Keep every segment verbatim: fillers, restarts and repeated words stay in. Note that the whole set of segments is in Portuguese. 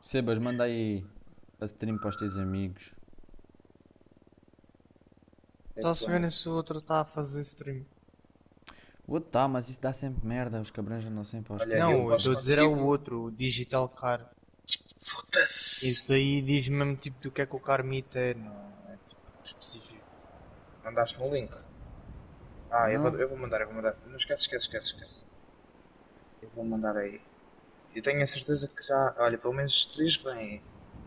Sebas, manda aí a stream para os teus amigos. É Só que se anda. ver se o outro está a fazer stream. O outro tá, mas isso dá sempre merda. Os cabrões andam sempre aos Olha, tudos. eu Não, eu posso estou a dizer é o contigo. outro, o Digital Car. Foda-se! Esse aí diz mesmo tipo do que é que o car meet é, não é tipo específico. Mandaste-me o link. Ah, eu vou, Não? eu vou mandar, eu vou mandar. Não esquece, esquece, esquece, esquece. Eu vou mandar aí. Eu tenho a certeza que já. Olha, pelo menos três vêm.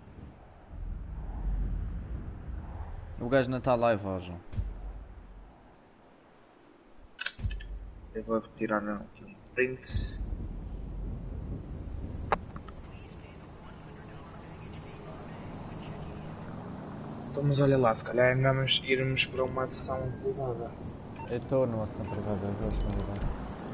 O gajo não está live, ó, João. Eu vou retirar aqui um print. Então, mas olha lá, se calhar é melhor irmos para uma sessão privada. Eu estou numa ação privada, eu vou convidar.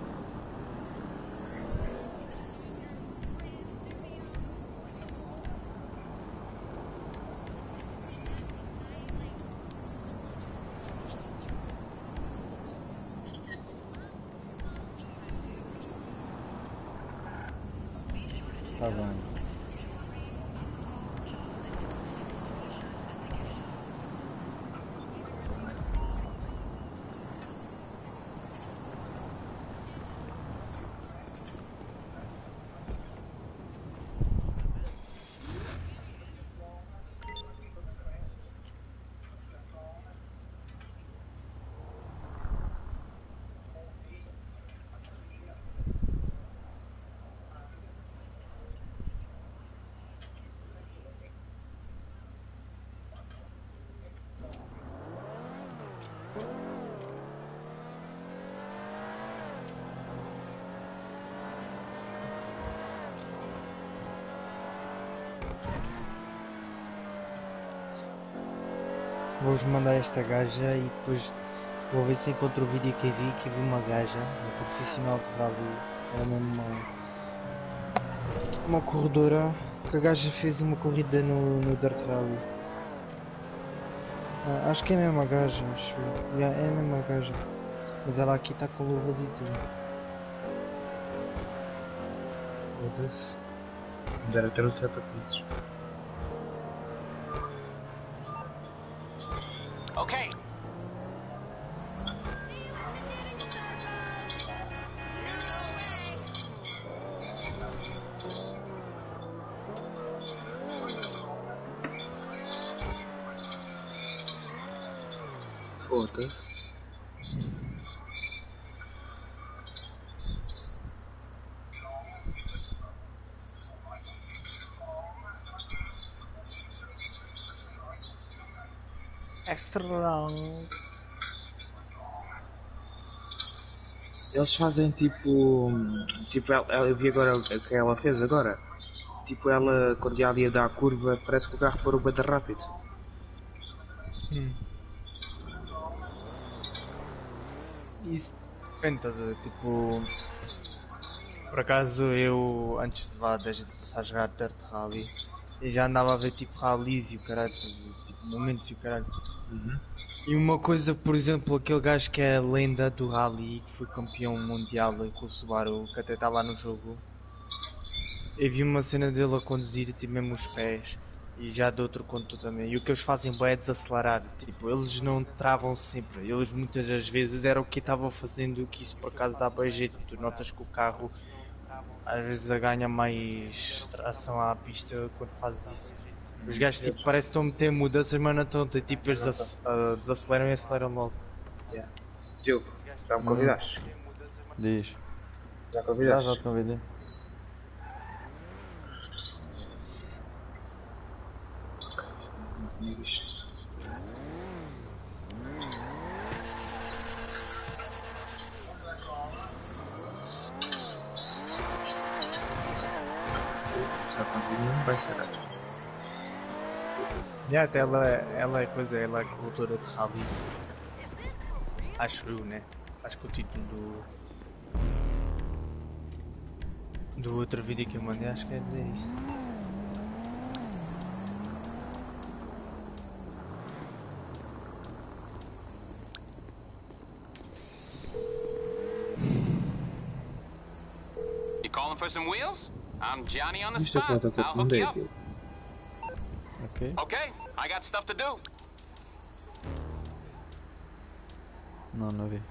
Tá bem. Vou-vos mandar esta gaja e depois vou ver se encontro o vídeo que eu vi, que eu vi uma gaja, uma profissional de rally, era mesmo uma, uma corredora, que a gaja fez uma corrida no, no Dirt Rally. Ah, acho que é a mesma gaja, acho. eu. Yeah, é a mesma gaja. Mas ela aqui está com luvas e tudo. Foda-se. Deve ter o setup disso. Okay. Foda-se. Extra long. Eles fazem tipo. Tipo, ela, ela- eu vi agora o que ela fez agora. Tipo, ela, quando já ia dar a curva, parece que o carro parou bem rápido. Hum. Isso depende, estás a ver? Tipo, por acaso eu, antes de vá da gente começar a jogar Dirt Rally, eu já andava a ver tipo rallies e o caralho, estás a ver? Tipo momentos e o caralho. Uhum. E uma coisa, por exemplo, aquele gajo que é a lenda do rally, que foi campeão mundial com o Subaru, que até está lá no jogo, eu vi uma cena dele a conduzir tipo mesmo os pés. E já de outro conto também. E o que eles fazem bem é desacelerar. Tipo, eles não travam sempre. Eles muitas das vezes era o que estavam fazendo, que isso por acaso dá bem jeito. Tu notas que o carro às vezes a ganha mais tração à pista quando fazes isso. Os gajos tipo Eles. parece que estão a meter mudanças, mas não estão. Tipo, eles Não tá. ac- ah, desaceleram e aceleram logo. Yeah. Diogo, já me Hum, convidaste? diz. Já Já, já convidaste? te convidei. Não tinha visto. Já contigo, vai ser. E até ela, ela é coisa, ela é corretora de rally. Acho eu, né? Acho que o título do. Do outro vídeo que eu mandei, acho que é dizer isso. You calling for some wheels? I'm Johnny on the Viste a spot. foto que eu I'll te hook you mandei, up. aquilo? Ok. Okay, I got stuff to do. Não, não vi.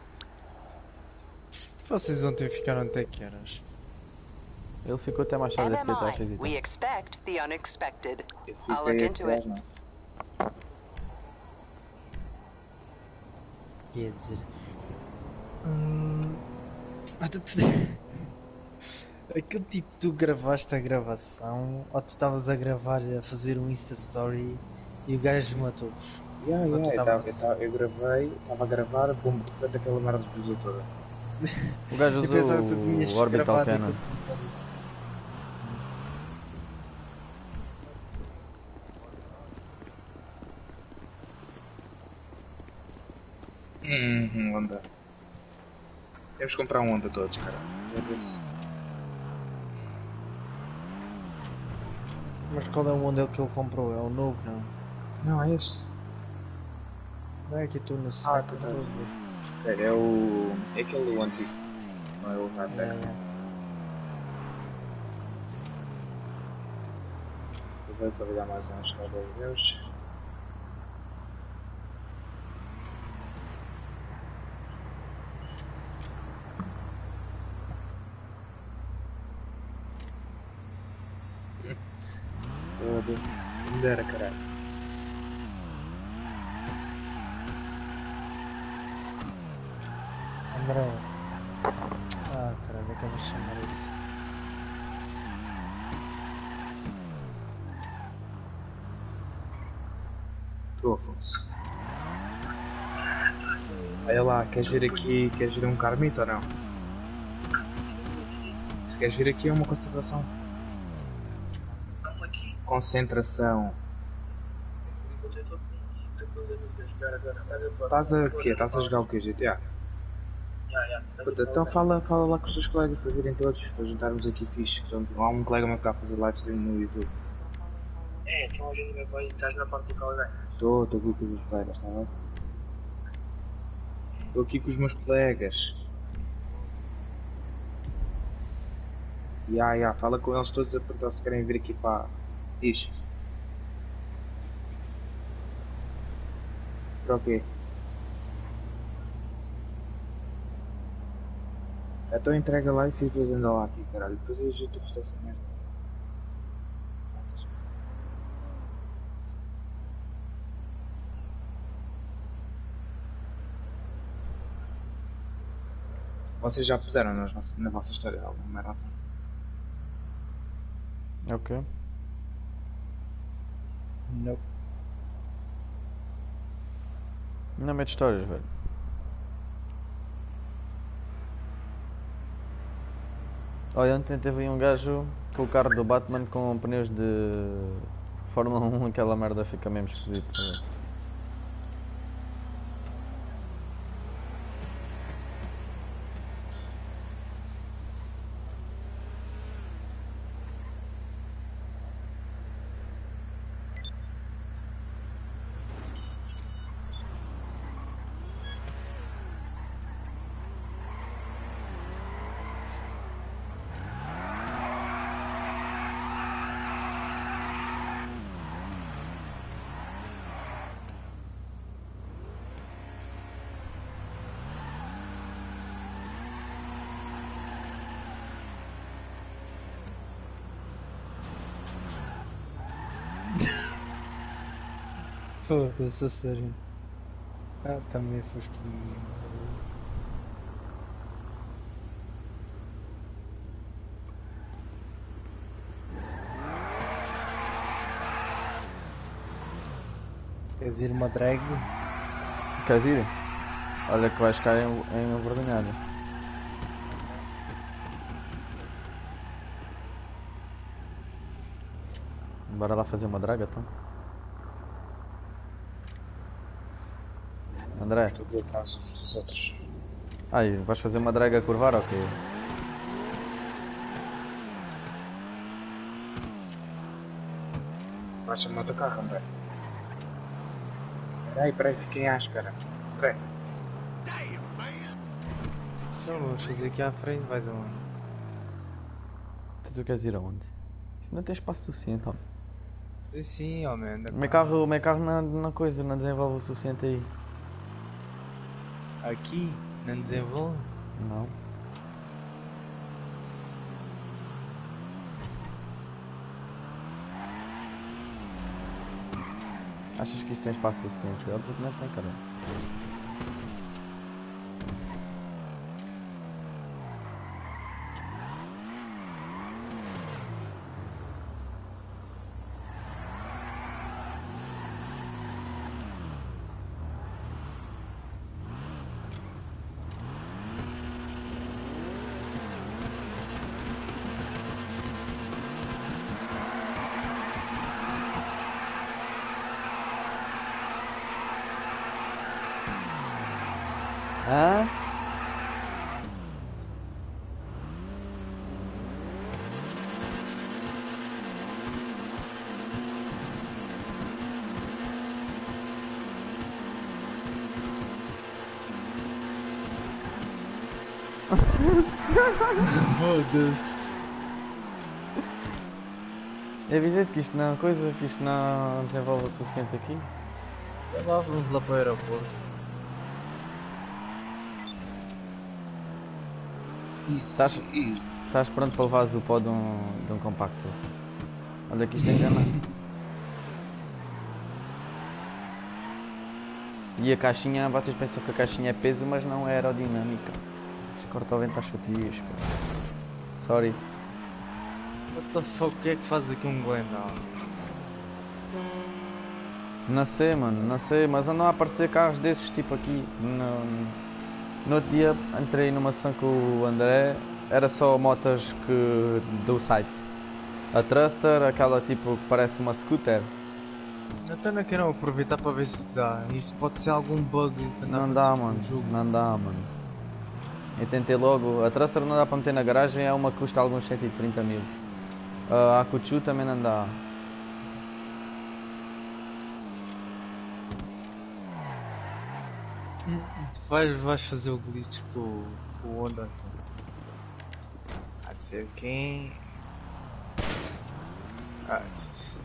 Vocês ontem ficaram até que horas? Ele ficou até mais tarde, deve ter estado a M M I, visitar. we expect the unexpected. Eu I'll look fiquei into até it. às nove. Quer dizer. Hum... até tu- Aquele tipo, tu gravaste a gravação ou tu estavas a gravar, a fazer um Insta Story e o gajo matou-vos? Yeah, Ou tu yeah, eu, estavas tava, a eu, tava, eu gravei, estava a gravar, bum, de repente aquela merda explodiu toda. O gajo Eu usou pensava que tu tinhas o Orbital gravado Cannon. aquilo. Hum, Honda. Temos que comprar um Honda todos, cara. Foda-se. Mas qual é o modelo que ele comprou? É o novo, não? Não, é este. Não é aqui tu no site, tu eu tá. estou a ver. É, é o. É aquele antigo. Não é o Hardback. É, é. Eu vou carregar mais uns cabos. Foda-se. Não dera, caralho. André. Ah, caralho, é que eu vou chamar isso. Tu, Afonso. Olha lá, queres vir aqui, queres vir um Carmito ou não? Se queres vir aqui é uma concentração. Concentração. Estás a quê? Estás a jogar o quê? G T A? Puta, então fala, fala lá com os teus colegas para virem todos, para juntarmos aqui fixe. Então, há um colega meu que está a fazer live stream no YouTube. É, então a gente vai, estás na parte do Calgai. Estou, estou aqui com os meus colegas, está bem? Estou aqui com os meus colegas. Ya, ya, fala com eles todos a perguntar se querem vir aqui para. Diz. Para o quê? Então entrega lá e se depois anda lá aqui, caralho. Depois eu já te oferecer essa merda. Vocês já puseram nas, vossas- na vossa história alguma merda assim? Ok. Não. Não mete histórias, velho. Olha, ontem teve aí um gajo com o carro do Batman com pneus de Fórmula um, aquela merda fica mesmo esquisito. velho. Foda-se, a sério. Ah, também foste um. Queres ir uma drag? Queres ir? Olha que vais ficar em, em envergonhado. Bora lá fazer uma draga, então. André, Estou todos atrás dos outros. ai, vais fazer uma draga a curvar, ok? Baixa-me o teu carro, André. Peraí, peraí, fiquem à espera. Peraí. Então vamos fazer aqui à frente, vais aonde? tu queres ir aonde? Isso não tem espaço suficiente, homem. Sim, homem, anda O meu cá. carro, o meu carro não, não coisa, não desenvolve o suficiente aí. Aqui, não desenvolve? Não. Achas que isto tem espaço suficiente? Óbvio que não tem, cara. Hã? Foda-se. É evidente que isto não é coisa, que isto não desenvolve o suficiente aqui. Vai lá, vamos lá para o aeroporto. Isso, Estás- isso. Estás pronto para levares o pó de um, de um compacto? Olha que isto ainda não. E a caixinha, vocês pensam que a caixinha é peso, mas não é aerodinâmica. Isto corta o vento às fatias, pá. Sorry. What the fuck, o que é que faz aqui um Glendale? Não sei, mano, não sei, mas andam a aparecer carros desses tipo aqui. No, no outro dia entrei numa sessão com o André, era só motas que, do site. A Thruster, aquela tipo que parece uma scooter. Até não quero aproveitar para ver se dá. Isso pode ser algum bug que anda a Não dá, acontecer com mano, o jogo. não dá, mano. Eu tentei logo, a Thruster não dá para meter na garagem, é uma que custa alguns cento e trinta mil. A Akuchu também não dá. Tu vais, vais fazer o glitch com, o- com o Honda. Então. A dizer quem. Ah, s-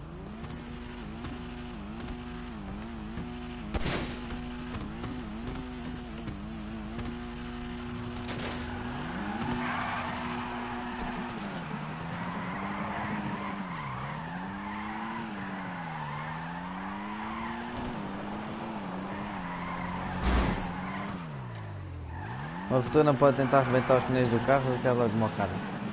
Uma pessoa não pode tentar arrebentar os pneus do carro e aquela de uma cara.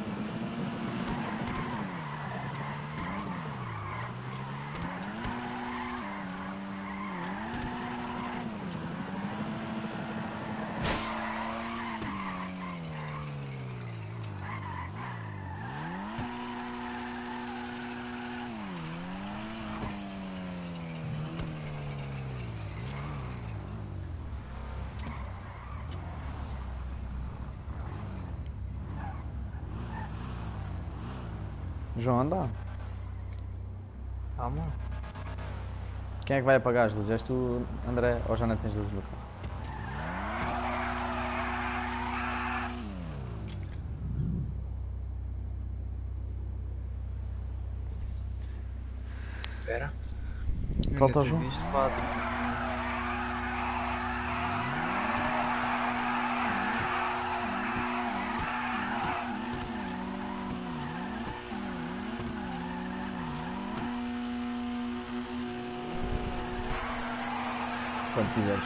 João, anda. Calma. Quem é que vai apagar as luzes? És tu, André, ou já não tens luzes no carro? Espera. Falta o Não sei João. se isto faz assim. Quando quiseres.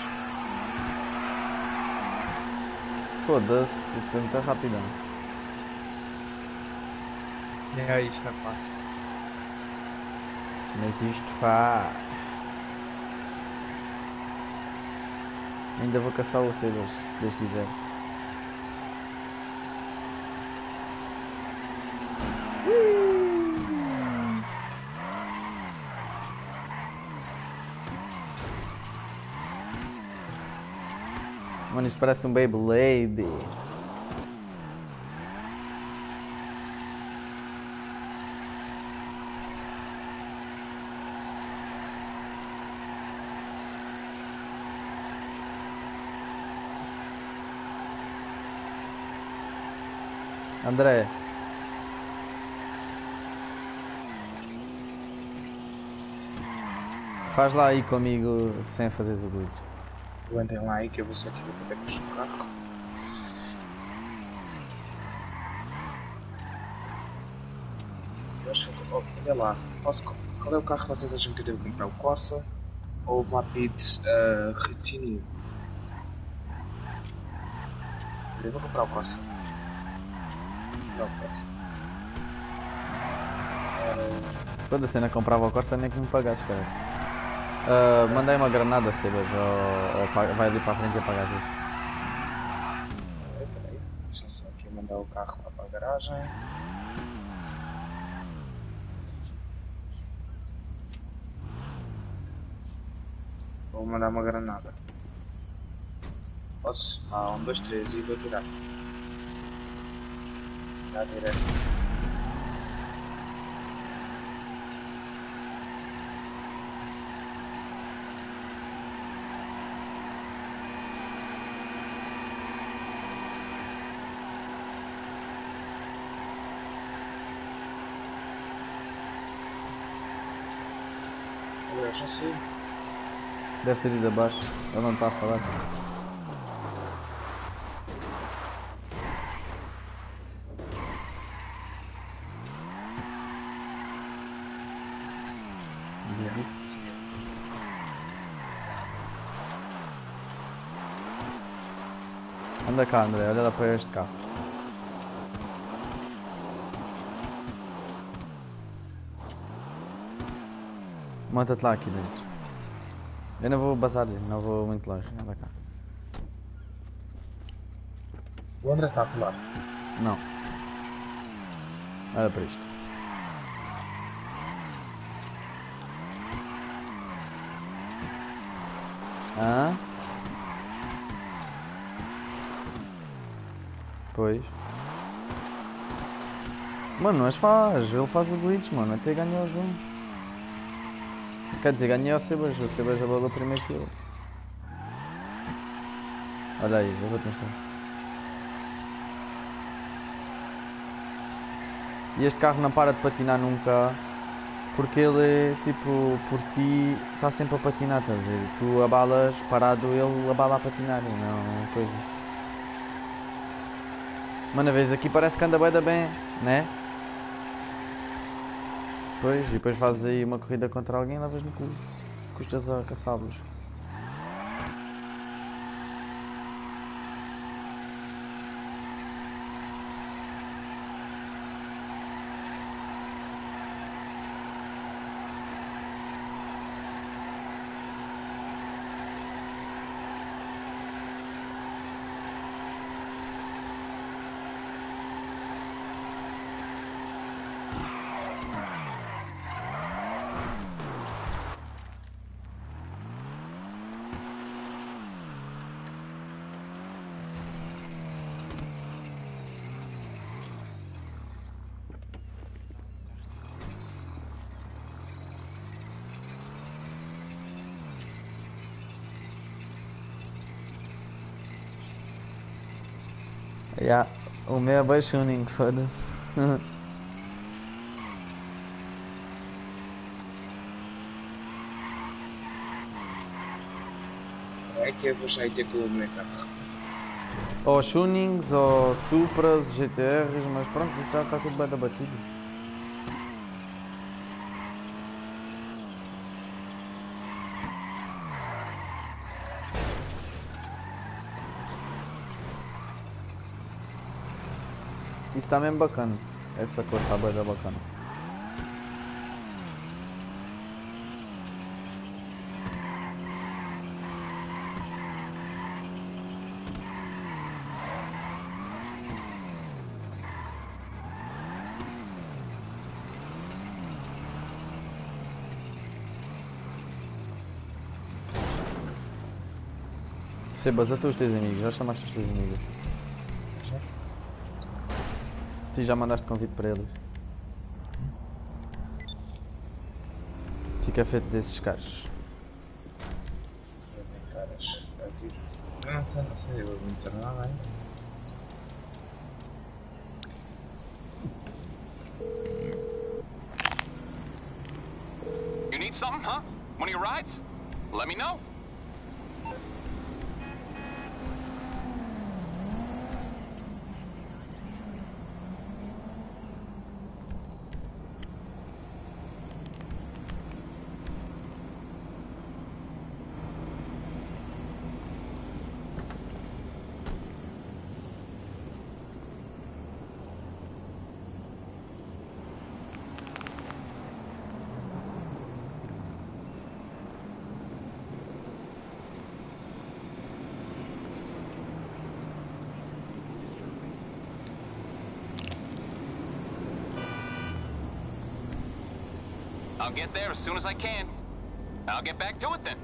Foda-se, isso é muito rapidão. É isto não faz. Mas isto faz. Ainda vou caçar o C dois, se Deus quiser. Mano, isto parece um Beyblade. André, Faz lá aí comigo sem fazer o glitch. Aguentem lá aí que eu vou só aqui ver quanto é que custa o carro. Eu acho que... Oh, olha lá. Posso... Qual é o carro que vocês acham que eu devo comprar? O Corsa ou o Vapid uh, Retinue? Eu vou comprar o Corsa. Vou comprar o Corsa. Quando a cena comprava o Corsa nem que me pagasse, cara. Uh, mandei uma granada, Sebas, ou, ou vai ali para a frente e apagar isso. Peraí, peraí. Deixa só aqui mandar o carro lá para a garagem. Vou mandar uma granada. Posso? Ah, um, dois, três e vou tirar. Dá direto. Eu já sei. Deve ter ido abaixo, ele não está a falar. Anda cá, André, olha lá para este carro. Monta-te lá aqui dentro. Eu não vou bazar, não vou muito longe, anda cá. O André está a pular. Não. Olha para isto. Ah? Pois. Mano, mas faz, ele faz o glitch, mano, até ganhou o jogo. Quer dizer, ganhei o Sebas, o Sebas abalou primeiro que eu. Olha aí, eu vou-te mostrar. E este carro não para de patinar nunca, porque ele, tipo, por si, está sempre a patinar, estás a ver? Tu abalas parado, ele abala a patinar, não coisa. Mano, a vez aqui parece que anda bué da bem, né? Pois, e depois fazes aí uma corrida contra alguém e levas no cu. Custas a caçá-los. Yeah, o meu é baixuninho, foda-se. É que eu vou já ir ter com o meu carro. Ou Shunings, ou Supras, G T Rs, mas pronto, isso já está tudo bem abatido. Isso está mesmo bacana, essa cor está bem bacana. Sebas, a tu os teus amigos, já chamaste os teus amigos? Já? Tu já mandaste convite para eles? Fica feito desses caras. Caras, aqui. Eu não sei, não sei, eu vou me tornar lá ainda. You need something, huh? One of your rides? Let me know. I'll get there as soon as I can. I'll get back to it then.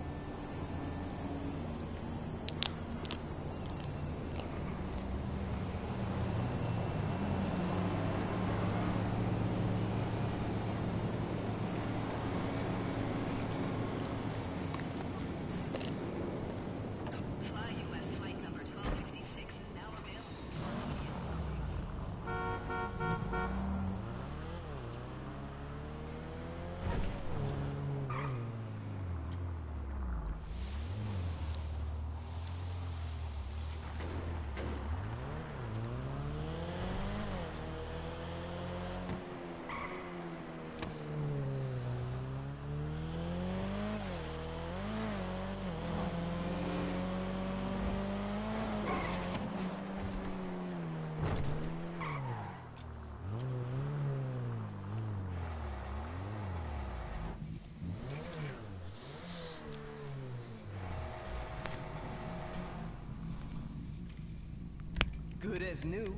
Good as new.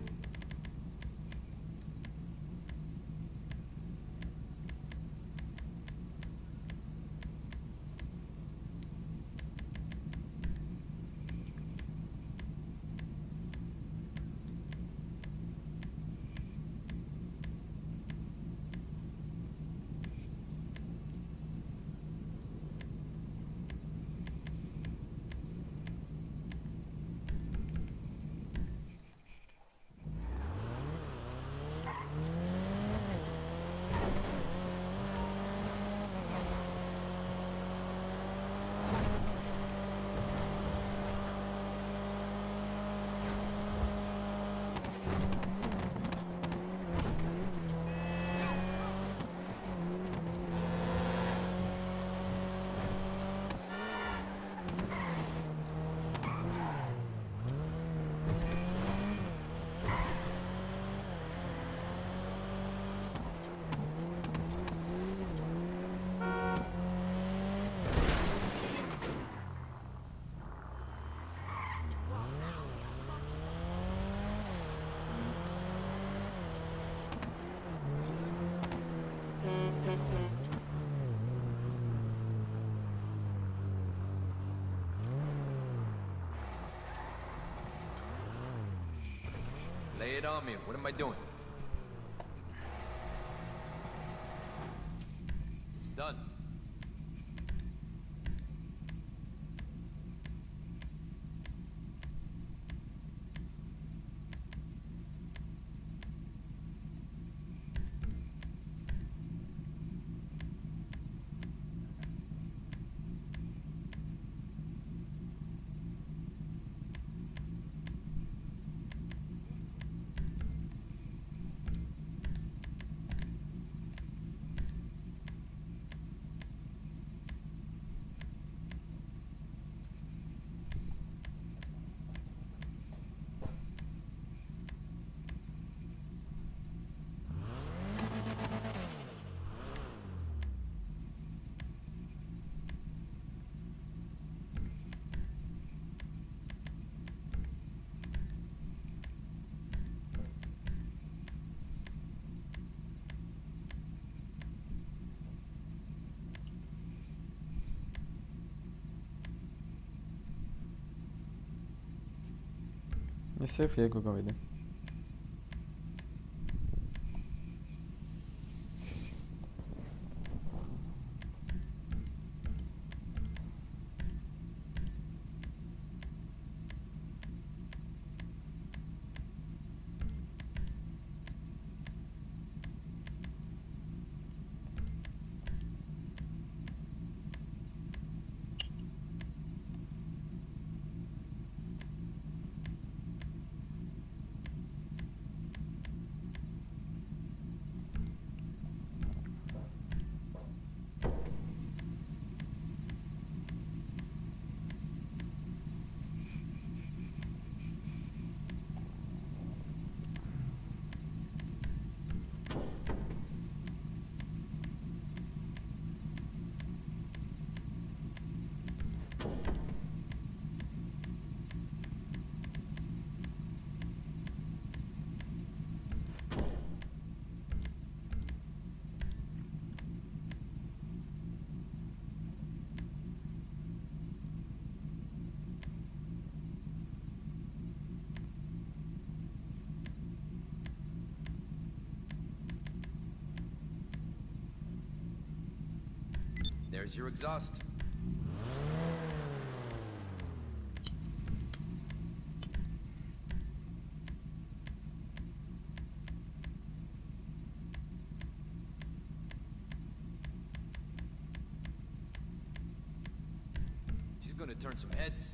Lay it on me. What am I doing? It's done. يصير فيها جوجل ايدي. There's your exhaust. She's gonna turn some heads.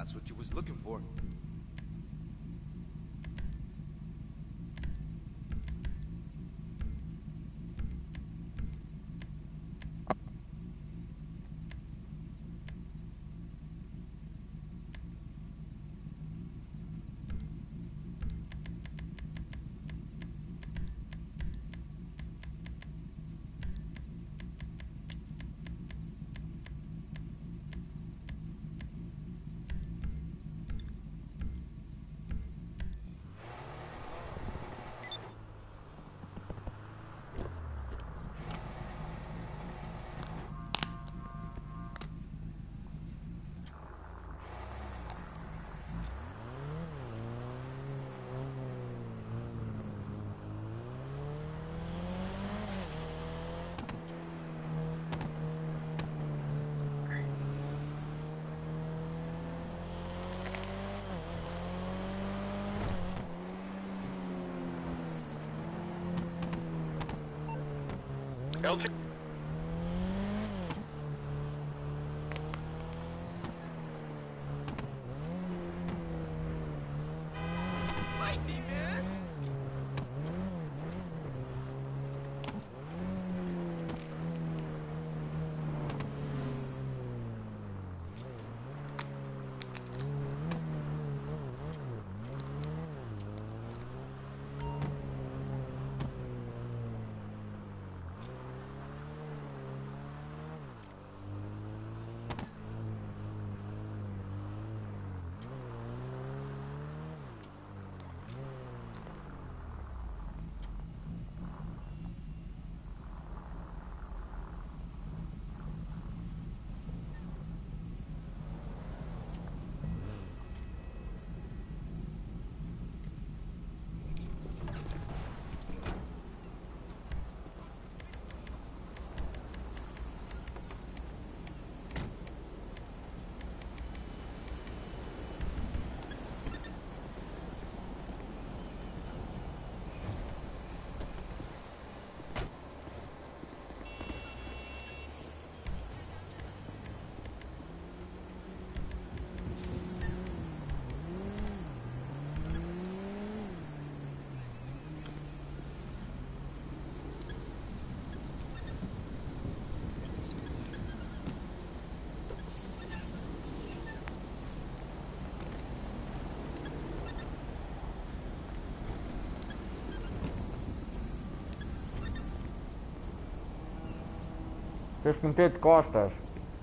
That's what you was looking for. Belcher. Fight me, man! Tens que meter de costas.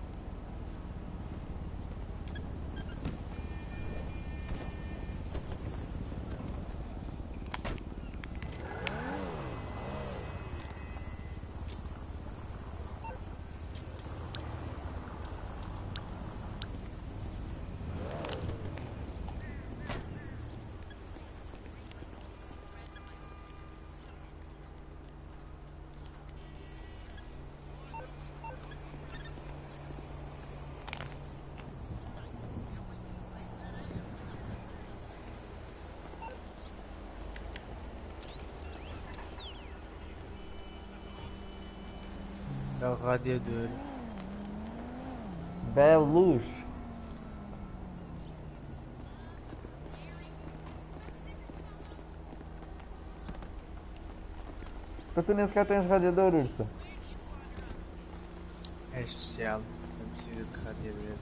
É o radiador. Bela luz. Mas tu nem sequer tens radiador, Ursa. É especial, não precisa de radiador.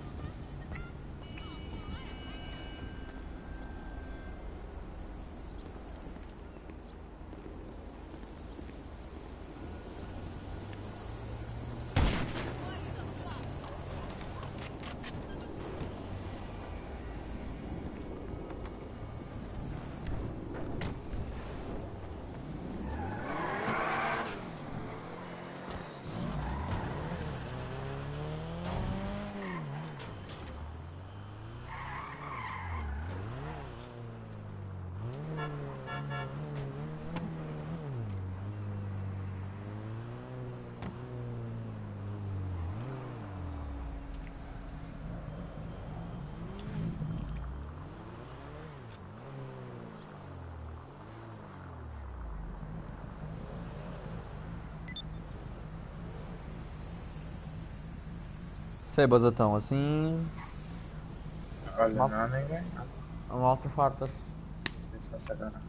Sei, Bazatão, assim. Olha, Mal- não há ninguém. A malta farta. Se faça agora.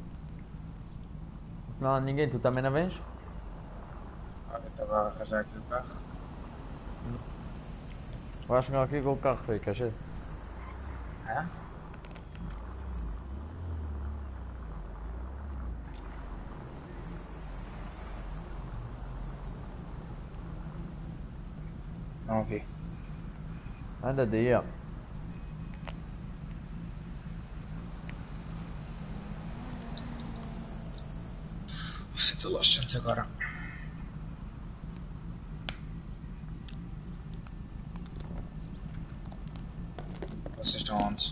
Não há ninguém, tu também não vens? Olha, eu estava a arranjar aqui o carro. Vais chegar aqui com o carro feio, quer dizer? Hã? Não vi. Anda daí, ó. Sinto laxantes agora. Vocês estão onde?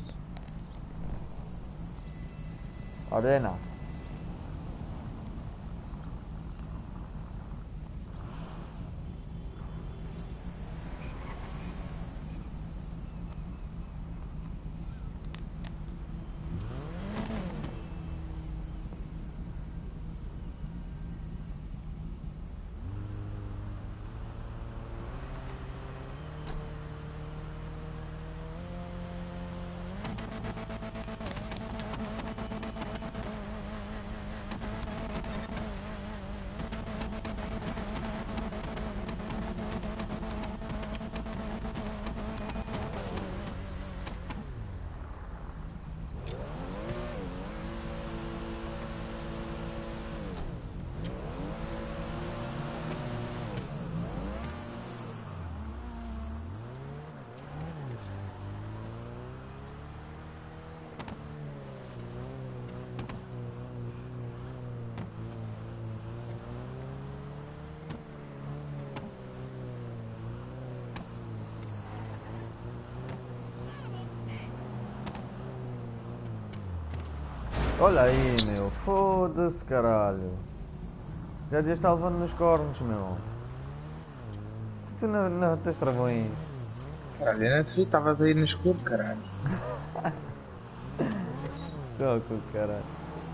Ordena. Olha aí, meu. Foda-se, caralho. Já devias estar levando nos cornos, meu. Tu não, não tens travões. Caralho, eu não te vi, estavas aí no escuro, caralho. Toco, caralho.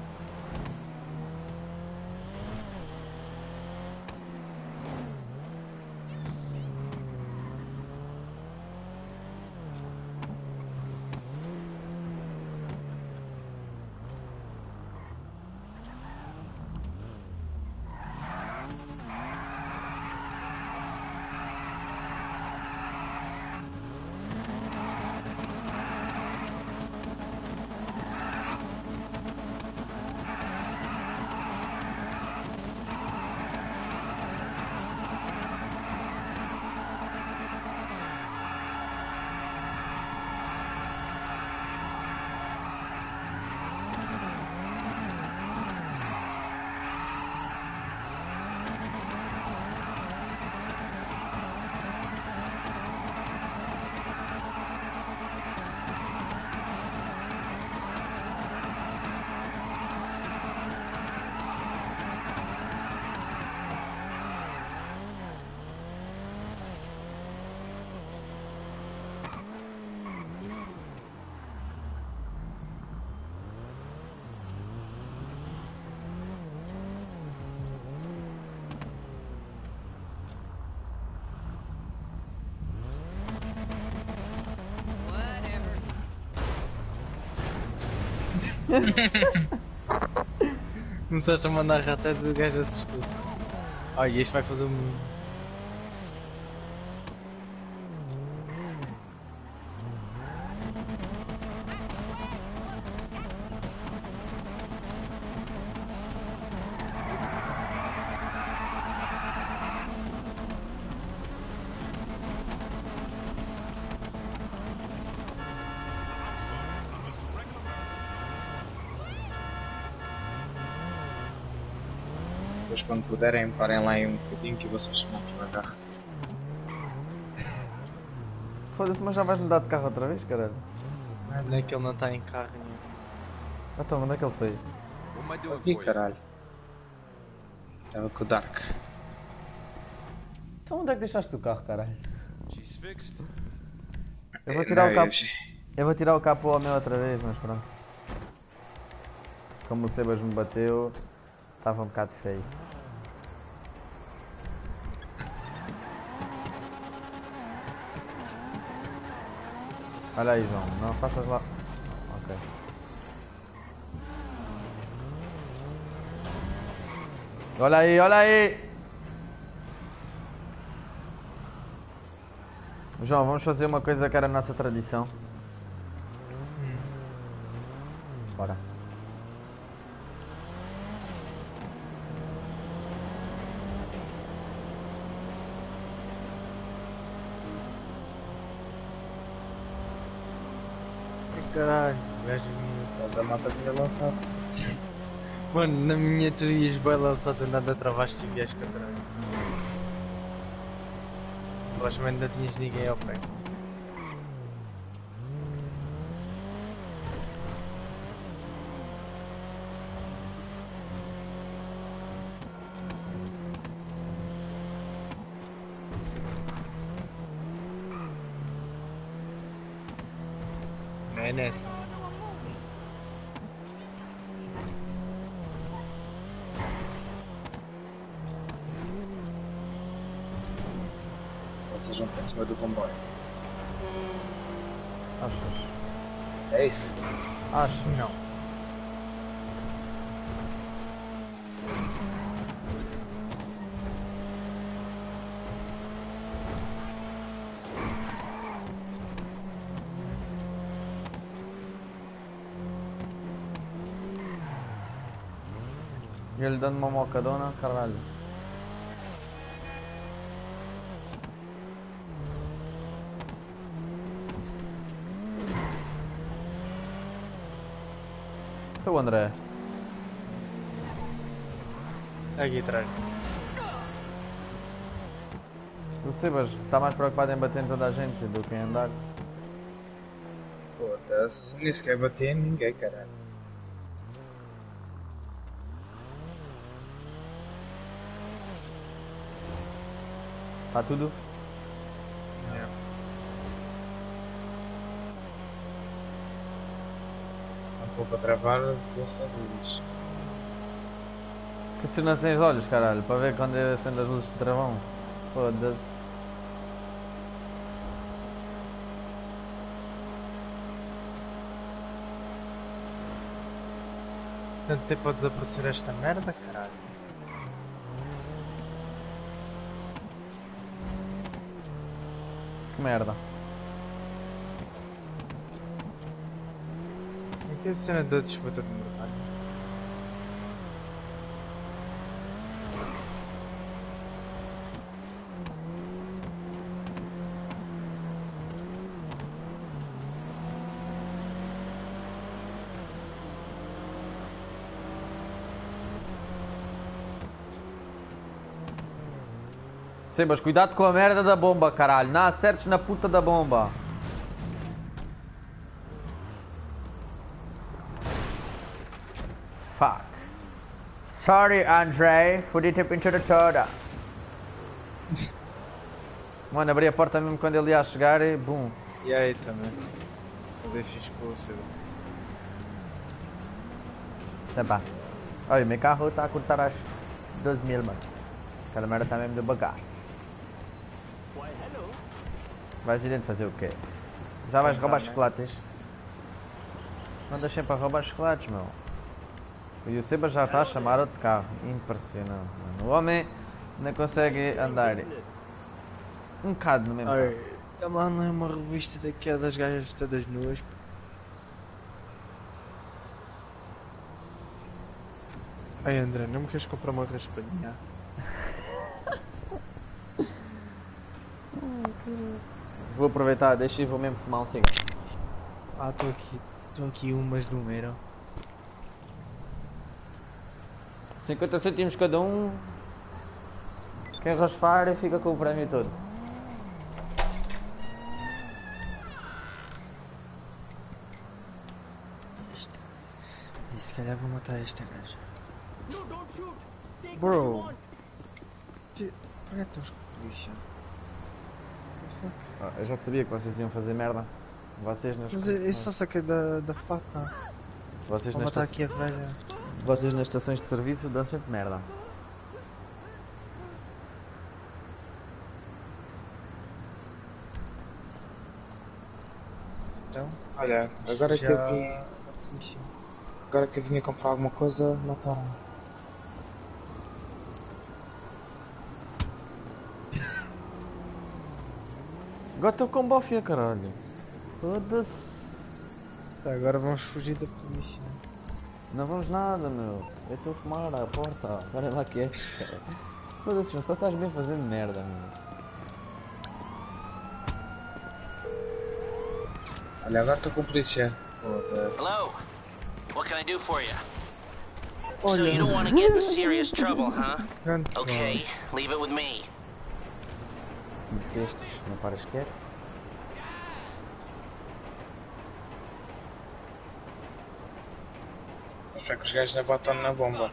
Começaste a mandar ratas e o gajo assustou-se. Olha, este vai fazer um. Depois quando puderem, parem lá aí um bocadinho que eu vou só chamar devagar. Foda-se, mas já vais mudar de carro outra vez, caralho? Não é que ele não está em carro nenhum. Então, onde é que ele foi? What am I doing Ih, for you? caralho. Estava com o Dark. Então onde é que deixaste o carro, caralho? She's fixed. Eu vou tirar Não, o capô. eu- Eu vou tirar o capô ao meu outra vez, mas pronto. Como o Sebas me bateu, estava um bocado feio. Olha aí, João, não faças lá. Ok. Olha aí, olha aí! João, vamos fazer uma coisa que era a nossa tradição. Hum. Bora. Caralho, o gajo vinha. Mas a mata tinha lançado. Mano, na minha tu ias bem lançar do nada travaste e vieste para trás. Provavelmente ainda tinhas ninguém ao pé. Não é nessa. Vocês vão para cima do comboio. Achas? É isso? Acho. Não. E ele dando uma mocadona, caralho. Foi o André. Aqui atrás. O Sebas está mais preocupado em bater em toda a gente do que em andar. Foda-se. Nem sequer bater em ninguém, caralho. Está tudo? Quando for para travar, ouça as luzes. Tu, tu não tens olhos, caralho, para ver quando acende as luzes de travão. Foda-se. Tanto tempo a desaparecer esta merda, caralho. Que merda. É que a cena da disputa de mercado. Sebas, cuidado com a merda da bomba, caralho. Não acertes na puta da bomba. Fuck. Sorry, Andrei. Fudi-te into the toda. Mano, abri a porta mesmo quando ele ia chegar e bum. E aí também. Fazer fixe com o cedo. Sempre. Olha, meu carro está a cortar às doze mil, mano. Aquela merda está mesmo de bagaço. Vais ir dentro fazer o quê? Já vais roubar chocolates? Mandas sempre a roubar chocolates, meu. E o Seba já está a chamar outro carro. Impressionante, mano. O homem não consegue andar um bocado no mesmo carro. Olha, lá não é uma revista daqui a das gajas todas nuas. Ai André, não me queres comprar uma raspadinha? Vou aproveitar, deixa e vou mesmo fumar um cigarro. Ah, estou aqui, estou aqui umas de um euro. cinquenta cêntimos cada um. Quem raspar fica com o prémio todo. Esta. E se calhar vou matar esta gaja. Bro! Que... Por que estamos com a polícia? Ah, eu já sabia que vocês iam fazer merda. Vocês nas Mas eu só saquei da, da faca. Vocês Vou nas, matar esta... aqui a velha. Vocês nas estações de serviço dão sempre merda. Então, Olha, agora que já... eu vim. Agora que eu vinha comprar alguma coisa, mataram. Agora estou com bofia, caralho. Foda-se. Tá, agora vamos fugir da polícia. Não vamos nada, meu. Eu estou a fumar à porta. Agora lá que é. Foda-se, João, só estás bem fazendo merda, meu. Olha, agora estou com polícia. Foda-se. Hello. What can I do for you? So you don't want to get in serious trouble, huh? Okay, leave it with me. Dissestes, não paras quieto? Espero que os gajos não botam na bomba.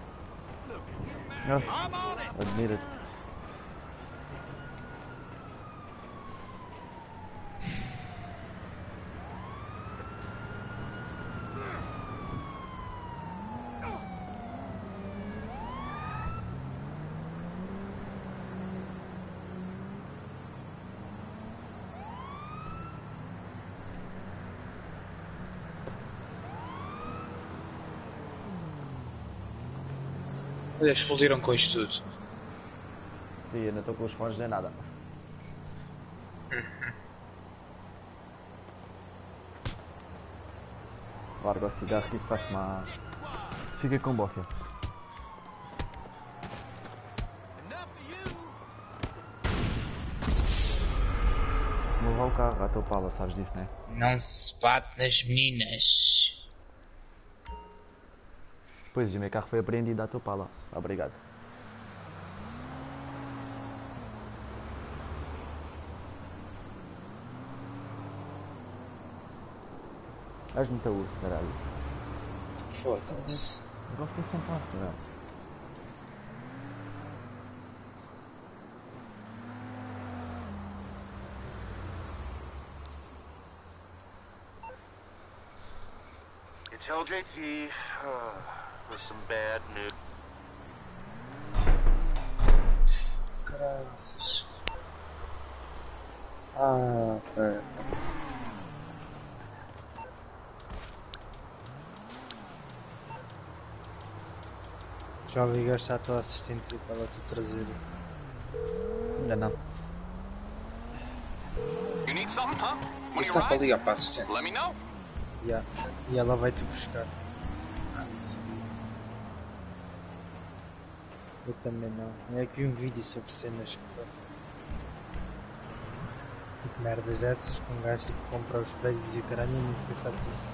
Admira-te. Olha, explodiram com isto tudo. Sim, eu não estou com os fones nem nada. Larga o cigarro que isso faz-te mal. Fica com bofia. Vou levar o carro à tua pala, sabes disso, não é? Não se bate nas meninas. Pois, o meu carro foi apreendido à tua pala. Obrigado. És muito urso, caralho. Foda-se. Agora fiquei sem parte, caralho. It's L J T uh, with some bad news. Graças. Ah, pera. Já ligaste à tua assistente para ela te trazer? Ainda não. You need something, huh? When Isso you está para ride, ligar para a assistente. let me know. Yeah. E ela vai te buscar. Ah, isso. Eu também não. É que vi um vídeo sobre cenas que tipo merdas dessas com um gajo tipo, compra os prédios e o caralho e nem sequer sabe disso.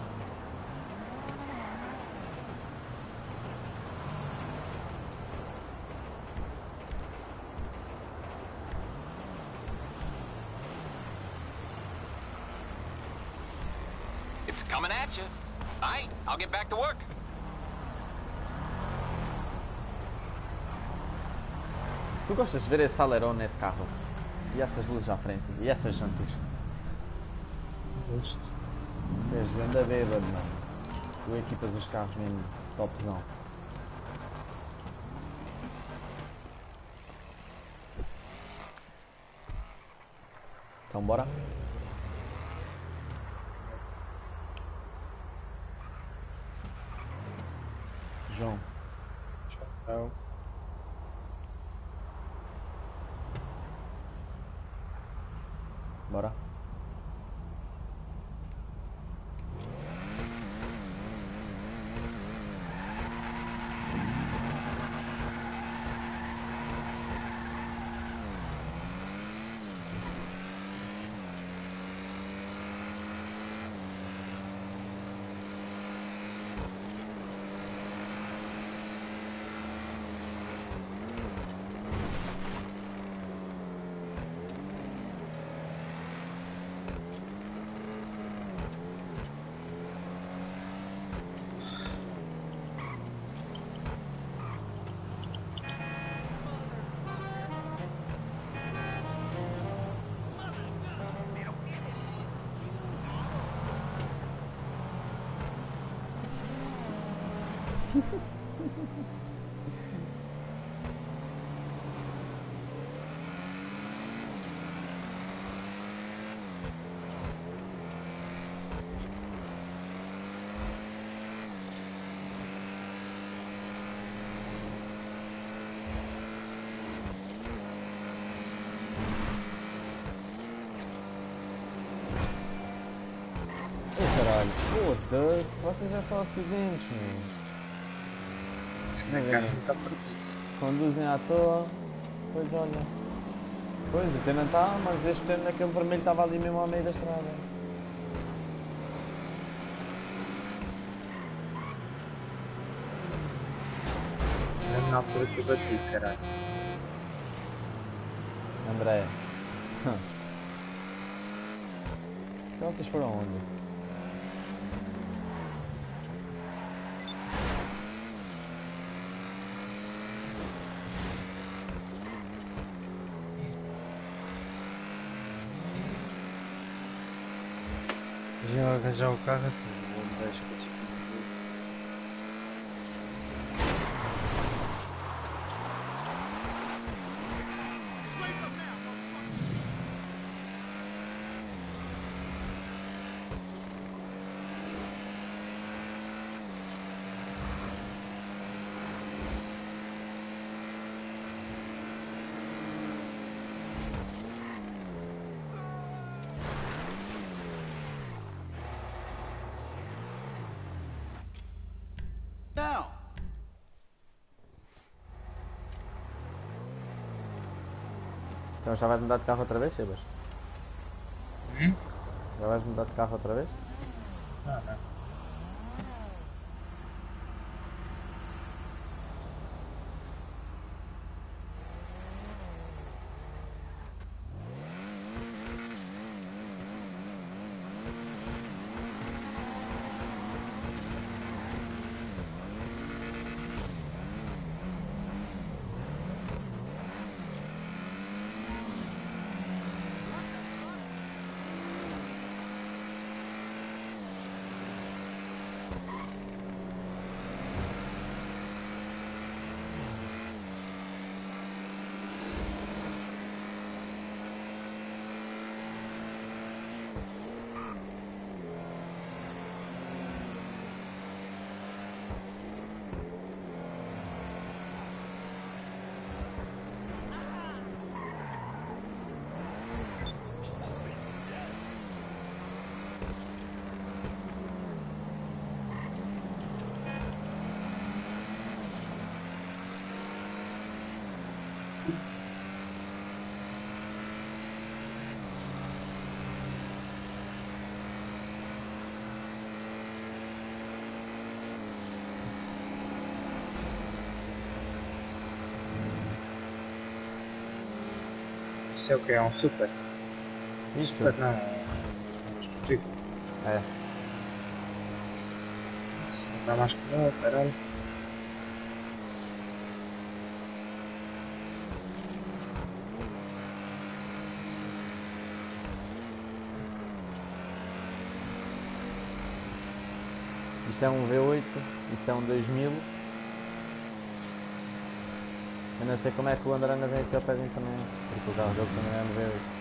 It's coming at you. All right, I'll get back to work. Tu gostas de ver esse alerão nesse carro? E essas luzes à frente? E essas jantas? Gosto. És grande bêbado, mano. Tu equipas os carros mesmo topzão. Então bora? João. Tchau. Bora? caralho. Foda-se, vocês é só acidentes, meu. Não é cara, não está para isso. Conduzem à toa, pois olha. Pois, o T não está, mas este T naquele vermelho estava ali mesmo ao meio da estrada. Mesmo na altura que eu bati, caralho. André. Então vocês foram onde? Já arranjar o carro, tu onde vais que eu tive. Now. Então já vais mudar de carro outra vez, Sebas? Hum? Já vais mudar de carro outra vez? Não, não. Isso é o que? É um super? Isto? Super não, é um desportivo. É. Isso não está mais que não, caralho. Isto é um V oito, isto é um dois mil. Eu não sei como é que o André anda vem aqui ao pé também, porque o carro dele também é um V oito.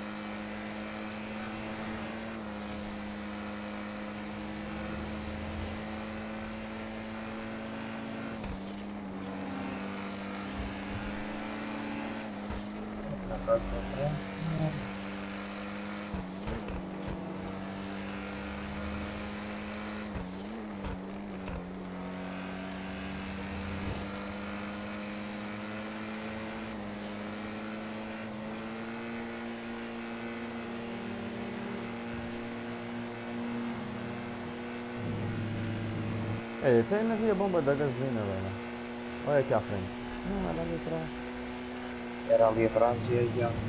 Ei, tem na via bomba da gasolina, velho. Olha aqui à frente. Não, era ali atrás. Era ali atrás e aí já.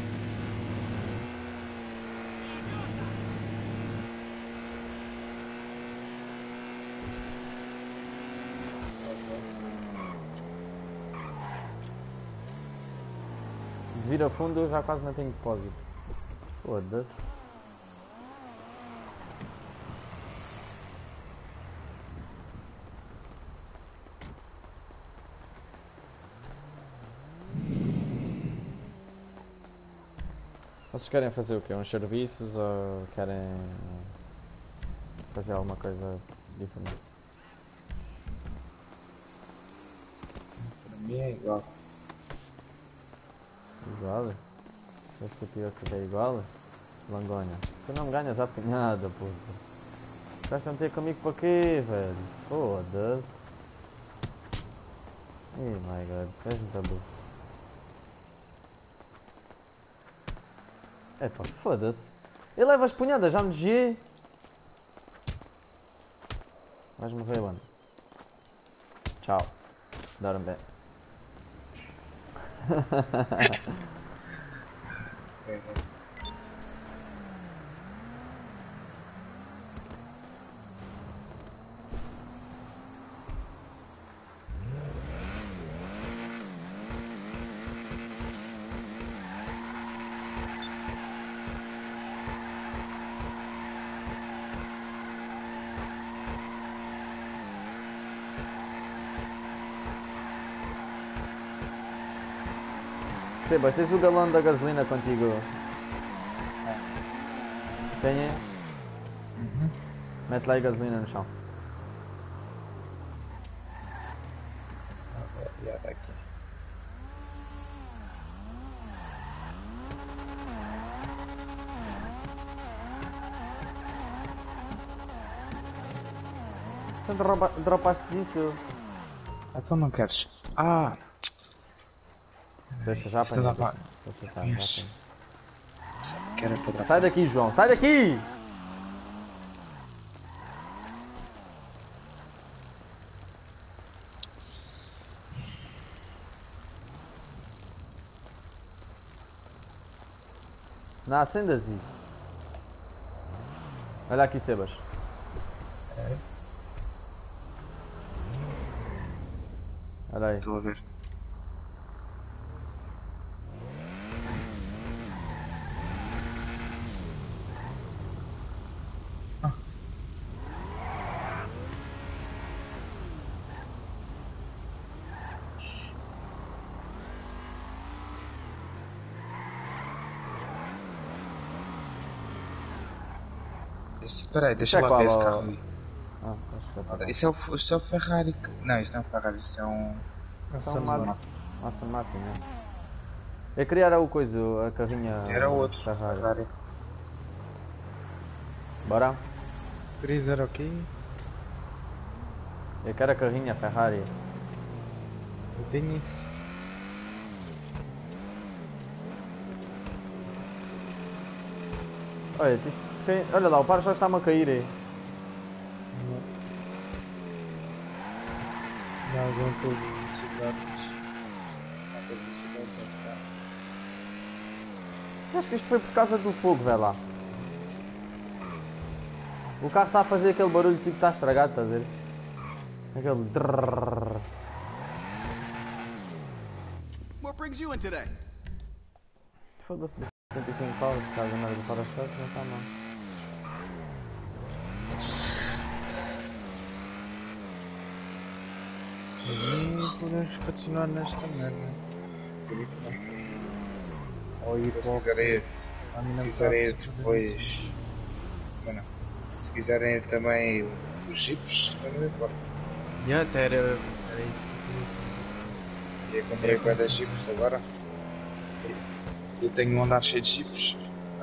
De vir a fundo eu já quase não tenho depósito. Foda-se. Vocês querem fazer o quê? Uns serviços ou querem fazer alguma coisa diferente? Para mim é igual. Igual? Parece que eu tive que é igual? Langonha. Tu não me ganhas a apanhada, puta. Estás a meter comigo para quê, velho? Foda-se. Oh my god, isso é muito burro. Epá, foda-se. Ele leva as punhadas, já me desviei. Vais morrer, mano. Tchau. Dorme bem. Sebas, tens o galão da gasolina contigo? Tenha? Uhum. Mete lá a gasolina no chão. Já está aqui. Então dropa, dropaste disso? Então não queres? Ah! Deixa já para para Deixa estar, já que era para Sai daqui, João, sai daqui! Não acendas isso. Olha aqui, Sebas. É. Olha aí. Estou a ver. Espera aí, deixa é lá qual, ver esse ó? carro ali. Ah, acho que é Isso é o, isso é o Ferrari. Que... Não, isso não é um Ferrari, isso é um... Aston Martin. Aston Martin, né? Eu queria era o coisa, a carrinha... Era outro Ferrari. Ferrari. Bora? Querias era o quê? Eu quero a carrinha Ferrari. Eu tenho isso. Olha, isto tem... Olha lá, o para-choque está-me a cair aí. Não aguentou velocidades. Não tem velocidades a ficar. Acho que isto foi por causa do fogo, velho lá. O carro está a fazer aquele barulho tipo está estragado, estás a ver? Aquele drrrr. What brings you in today? Foda-se, setenta e cinco paus, por causa da merda do para-choque, não está mal. E podemos continuar nesta merda. Ou ir Se logo. quiserem ir, A mim não se me quiserem ir sabe fazer depois... isso. Bueno, se quiserem ir também os jipes, também importa. E até era, era isso que eu Eu comprei quatro jipes agora. Eu tenho um andar cheio de jipes.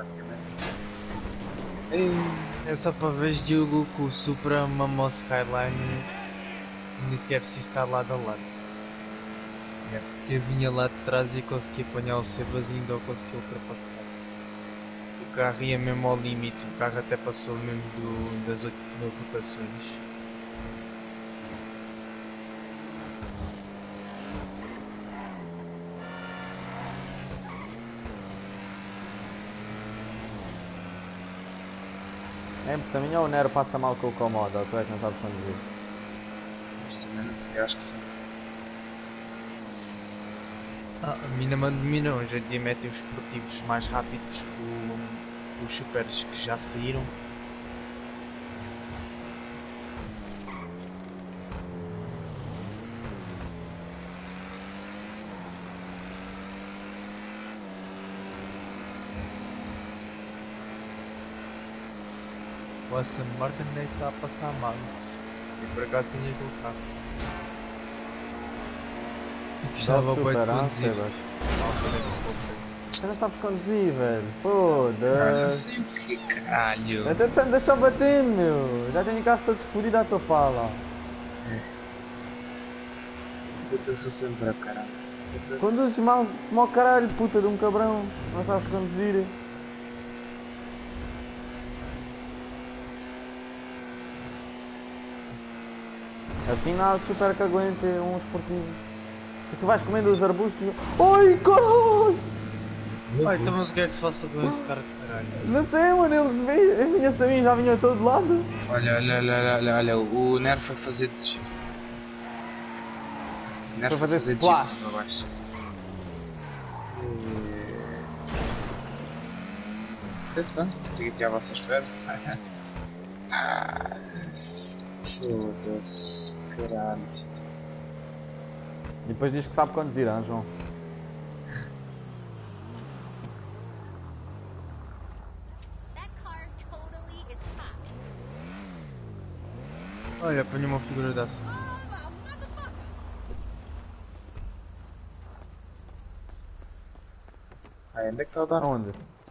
tinha. É só para ver Diogo com o Supra Mamo Skyline. Nem sequer preciso estar lado a lado. Eu vinha lá de trás e consegui apanhar o Sebas e ainda o consegui ultrapassar. O carro ia mesmo ao limite, o carro até passou mesmo do, das oito rotações. É impressão minha ou o Nero passa mal com o Comodo, ou tu é que não sabes conduzir? Mas também não sei, acho que sim. Ah, a mim não manda de mim não, hoje em dia metem os esportivos mais rápidos que os supers que já saíram. O Aston Martin nem está a passar mal. E por acaso tinha aquele carro. E gostava Dá bem de super, ah, conduzir. Sebas. Na altura que comprei. Tu não sabes conduzir, velho. Ah, não Foda-se. sei o que, caralho. Até te deixa bater, meu. Já tenho o carro todo fodido à tua fala. Puta-se sempre a caralho. Conduzes mal, mal caralho, puta de um cabrão. Não sabes conduzir. Assim nada super que aguente um esportivo. E tu vais comendo os arbustos e... Ai, caralho! Ai, então mas o que é que se passa com esse cara, caralho? Não sei, mano, eles vêm, vinha-se a mim, já vinha a todo lado. Olha, olha, olha, olha, olha, o Nero foi fazer descer. O Nero Foi foi fazer fazer descer splash. para baixo. Atenção, tenho aqui à vossa espera. Ah, foda-se, caralho. E depois diz que sabe conduzir, ah, João? Olha, apanhei uma figura dessa. Ah, onde é que está o dar? Aonde?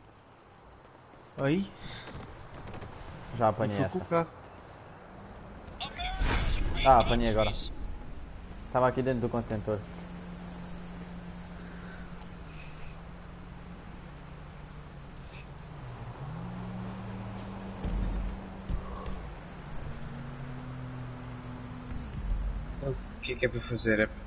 Aí? Já apanhei Fui esta. com o carro. Ah, apanhei agora. Estava aqui dentro do contentor. O que é que é para fazer? É...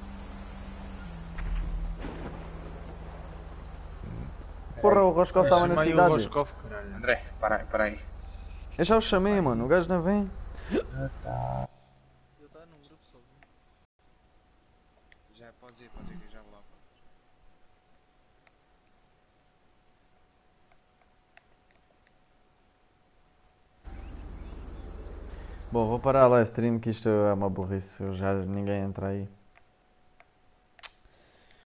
Porra, o Roscoff estava na Chamei o cidade. Roscoff, caralho. André, para aí, para aí. Eu já o chamei, mano. O gajo não vem. Ah, tá. Ele está num grupo sozinho. Já pode ir, pode ir, que eu já vou lá. Bom, vou parar lá a stream que isto é uma burrice. Eu já ninguém entra aí.